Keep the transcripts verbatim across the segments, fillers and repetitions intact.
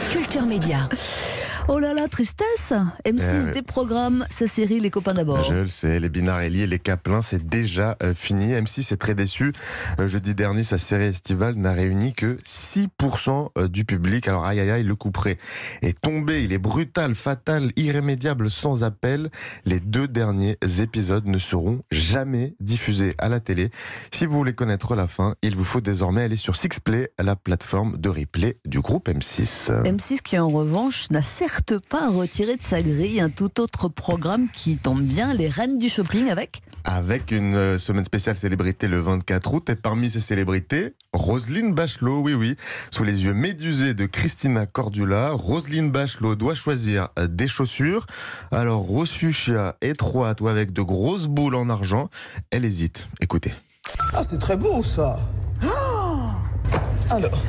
Culture Média. Oh là là, tristesse. M six Euh, déprogramme sa série Les Copains d'abord. Je le sais, les Binarelli et les Caplin, c'est déjà euh, fini. M six est très déçu. Euh, jeudi dernier, sa série estivale n'a réuni que six pour cent du public. Alors aïe aïe aïe, le couperet est tombé. Il est brutal, fatal, irrémédiable, sans appel. Les deux derniers épisodes ne seront jamais diffusés à la télé. Si vous voulez connaître la fin, il vous faut désormais aller sur Sixplay, la plateforme de replay du groupe M six. M six qui en revanche n'a certes pas retiré de sa grille un tout autre programme qui tombe bien, les Reines du Shopping avec Avec une euh, semaine spéciale célébrité le vingt-quatre août, et parmi ces célébrités, Roselyne Bachelot, oui oui, sous les yeux médusés de Christina Cordula, Roselyne Bachelot doit choisir euh, des chaussures. Alors rose fuchsia, étroite ou avec de grosses boules en argent, elle hésite. Écoutez. Ah, c'est très beau ça. Oh, alors,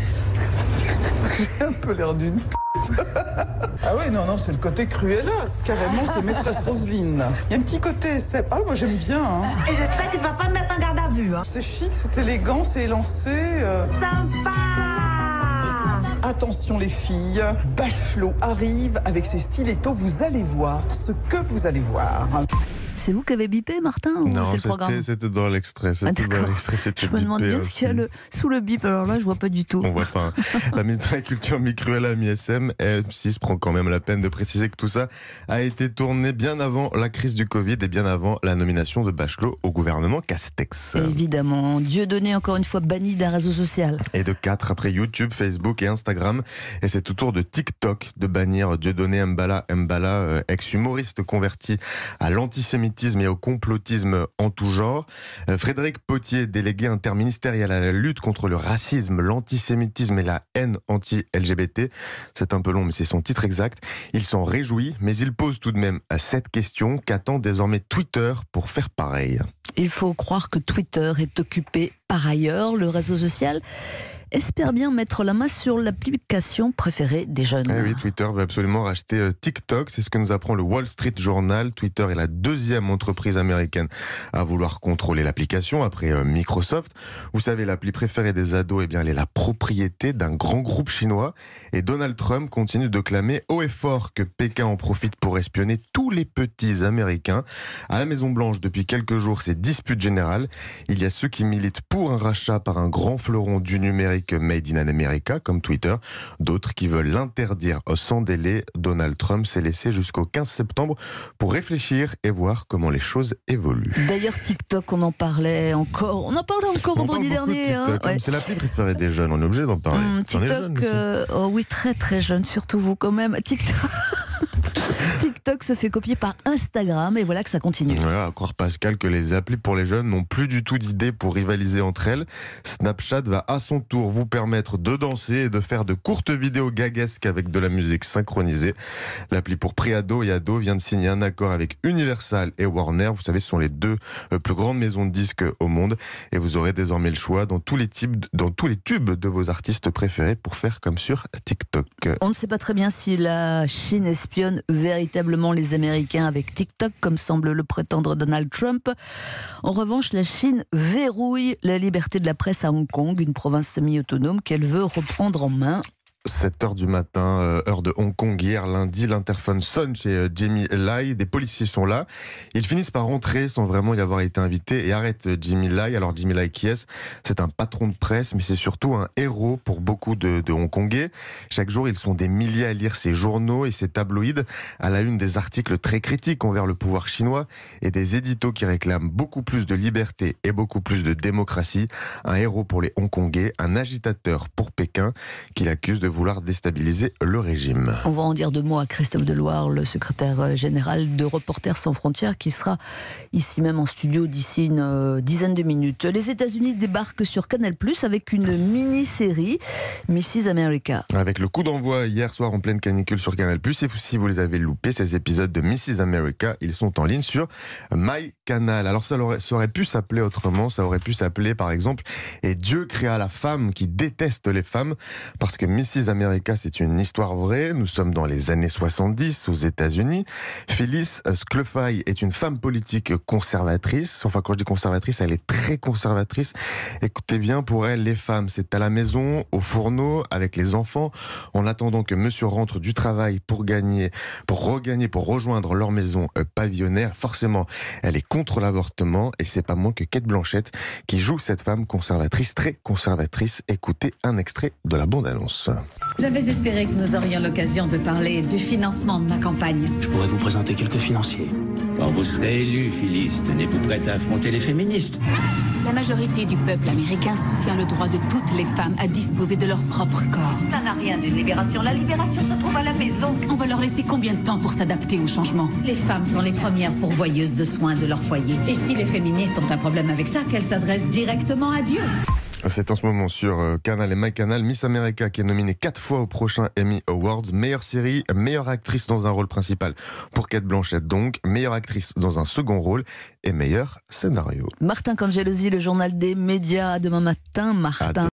j'ai un peu l'air d'une p***. Ah oui, non, non, c'est le côté Cruella. Carrément, c'est maîtresse Roselyne. Il y a un petit côté S M. Ah, moi j'aime bien. Hein. Et j'espère que tu vas pas me mettre en garde à vue. Hein. C'est chic, c'est élégant, c'est élancé. Euh... Sympa. Attention les filles, Bachelot arrive avec ses stilettos. Vous allez voir ce que vous allez voir. C'est vous qui avez bipé, Martin, ou Non, c'est le programme? c'était, c'était dans l'extrait. C'était Ah, dans l'extrait, c'était je me demande bipé bien ce qu'il y a aussi. le, sous le bip. Alors là, je vois pas du tout. On voit pas. Hein. La ministre de la Culture, mi-Cruella, mi-S M, M six prend quand même la peine de préciser que tout ça a été tourné bien avant la crise du Covid et bien avant la nomination de Bachelot au gouvernement Castex. Évidemment. Dieudonné, encore une fois, banni d'un réseau social. Et de quatre après YouTube, Facebook et Instagram. Et c'est au tour de TikTok de bannir Dieudonné Mbala, Mbala, euh, ex-humoriste converti à l'antisémitisme et au complotisme en tout genre. Euh, Frédéric Potier, délégué interministériel à la lutte contre le racisme, l'antisémitisme et la haine anti-L G B T. C'est un peu long, mais c'est son titre exact. Il s'en réjouit, mais il pose tout de même à cette question: qu'attend désormais Twitter pour faire pareil? Il faut croire que Twitter est occupé par ailleurs. Le réseau social espère bien mettre la main sur l'application préférée des jeunes. Eh oui, Twitter veut absolument racheter euh, TikTok. C'est ce que nous apprend le Wall Street Journal. Twitter est la deuxième entreprise américaine à vouloir contrôler l'application après euh, Microsoft. Vous savez, l'appli préférée des ados, eh bien, elle est la propriété d'un grand groupe chinois. Et Donald Trump continue de clamer haut et fort que Pékin en profite pour espionner tous les petits Américains. À la Maison-Blanche, depuis quelques jours, c'est dispute générale. Il y a ceux qui militent pour un rachat par un grand fleuron du numérique Made in America, comme Twitter. D'autres qui veulent l'interdire sans délai. Donald Trump s'est laissé jusqu'au quinze septembre pour réfléchir et voir comment les choses évoluent. D'ailleurs, TikTok, on en parlait encore. On en parlait encore On vendredi parle beaucoup de dernier. TikTok, hein. comme Ouais. c'est l'appli préférée des jeunes, on est obligé d'en parler. Hum, T'en es jeune TikTok, aussi. euh, oh oui, très très jeune, surtout vous quand même. TikTok. TikTok se fait copier par Instagram et voilà que ça continue. Voilà, à croire Pascal que les applis pour les jeunes n'ont plus du tout d'idées pour rivaliser entre elles. Snapchat va à son tour vous permettre de danser et de faire de courtes vidéos gaguesques avec de la musique synchronisée. L'appli pour pré-ado et ado vient de signer un accord avec Universal et Warner. Vous savez, ce sont les deux plus grandes maisons de disques au monde. Et vous aurez désormais le choix dans tous les types, dans tous les tubes de vos artistes préférés pour faire comme sur TikTok. On ne sait pas très bien si la Chine espionne véritablement les Américains avec TikTok, comme semble le prétendre Donald Trump. En revanche, la Chine verrouille la liberté de la presse à Hong Kong, une province semi-autonome qu'elle veut reprendre en main. sept heures du matin, euh, heure de Hong Kong, hier lundi, l'interphone sonne chez euh, Jimmy Lai. Des policiers sont là. Ils finissent par rentrer sans vraiment y avoir été invités et arrêtent euh, Jimmy Lai. Alors Jimmy Lai, qui est-ce? C'est un patron de presse, mais c'est surtout un héros pour beaucoup de, de Hongkongais. Chaque jour, ils sont des milliers à lire ses journaux et ses tabloïds, à la une des articles très critiques envers le pouvoir chinois et des éditos qui réclament beaucoup plus de liberté et beaucoup plus de démocratie. Un héros pour les Hongkongais, un agitateur pour Pékin qu'il accuse de vouloir déstabiliser le régime. On va en dire deux mots à Christophe Deloire, le secrétaire général de Reporters sans frontières, qui sera ici même en studio d'ici une euh, dizaine de minutes. Les États-Unis débarquent sur Canal plus, avec une mini-série, missus America. Avec le coup d'envoi hier soir en pleine canicule sur Canal plus, et si vous les avez loupés, ces épisodes de missus America, ils sont en ligne sur MyCanal. Alors ça aurait, ça aurait pu s'appeler autrement, ça aurait pu s'appeler par exemple « Et Dieu créa la femme qui déteste les femmes », parce que missus Is America, c'est une histoire vraie. Nous sommes dans les années soixante-dix aux États-Unis. Phyllis Schlafly est une femme politique conservatrice. Enfin, quand je dis conservatrice, elle est très conservatrice. Écoutez bien, pour elle, les femmes, c'est à la maison, au fourneau, avec les enfants, en attendant que monsieur rentre du travail pour gagner, pour regagner, pour rejoindre leur maison euh, pavillonnaire. Forcément, elle est contre l'avortement et c'est pas moins que Cate Blanchett qui joue cette femme conservatrice, très conservatrice. Écoutez un extrait de la bande-annonce. J'avais espéré que nous aurions l'occasion de parler du financement de ma campagne. Je pourrais vous présenter quelques financiers. Quand vous serez élu, Phyllis, tenez-vous prête à affronter les féministes? La majorité du peuple américain soutient le droit de toutes les femmes à disposer de leur propre corps. Ça n'a rien d'une libération. La libération se trouve à la maison. On va leur laisser combien de temps pour s'adapter au changement? Les femmes sont les premières pourvoyeuses de soins de leur foyer. Et si les féministes ont un problème avec ça, qu'elles s'adressent directement à Dieu. C'est en ce moment sur Canal et MyCanal. Miss America qui est nominée quatre fois au prochain Emmy Awards. Meilleure série, meilleure actrice dans un rôle principal pour Cate Blanchett donc, meilleure actrice dans un second rôle et meilleur scénario. Martin Cangelosi, le journal des médias. Demain matin, Martin.